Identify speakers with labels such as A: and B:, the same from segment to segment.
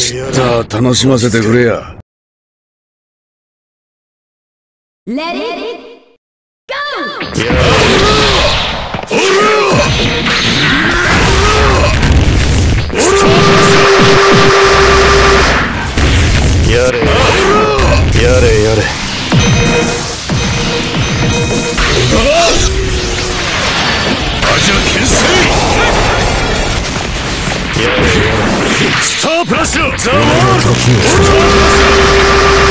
A: ちった楽しませてくれや。
B: Let it go!
A: やれやれやれ。アジア牽制。やれやれ。スタープラッシュザワールド。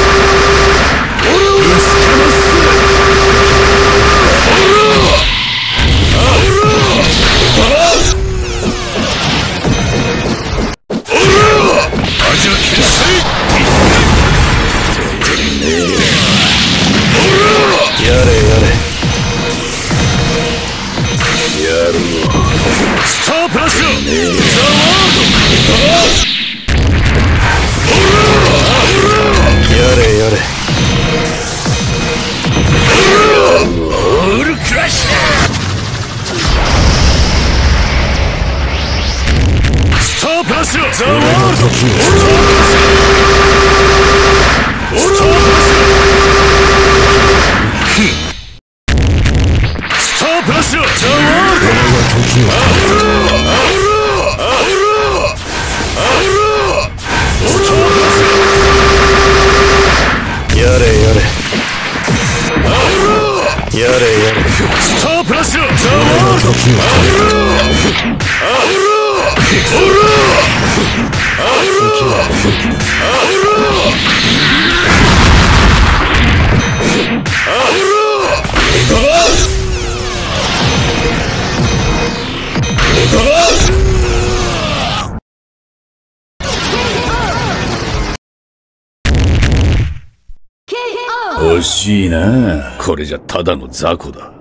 A: 惜しいな。これじゃただの雑魚だ。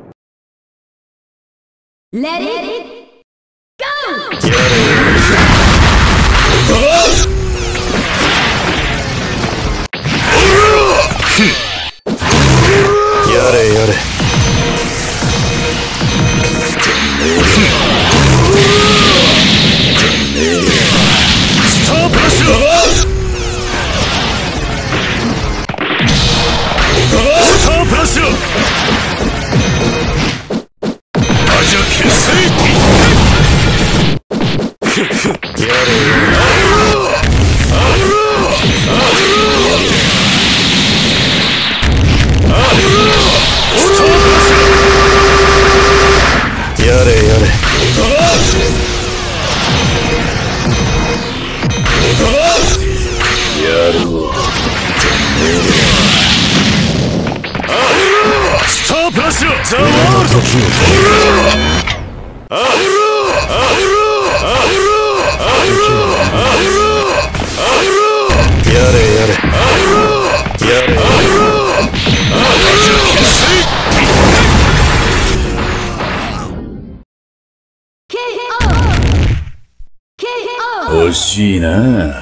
B: Let it go!
A: やれやれ。スタープラッシュ。スタープラッシュ。アジア牽制。やれやれ。やれやれ。やるわ。スタープラッシュザワールド。やれやれ。やれ。惜しいな。